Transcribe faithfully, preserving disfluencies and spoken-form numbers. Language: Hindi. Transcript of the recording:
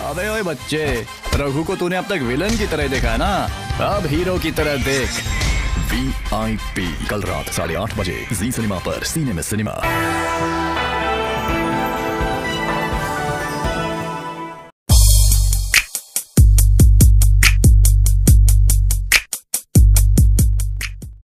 अबे ओए बच्चे, रघु को तूने अब तक विलन की तरह देखा है ना, अब हीरो की तरह देख। वी आई पी कल रात साढ़े आठ बजे जी सिनेमा पर। Cinema cinema.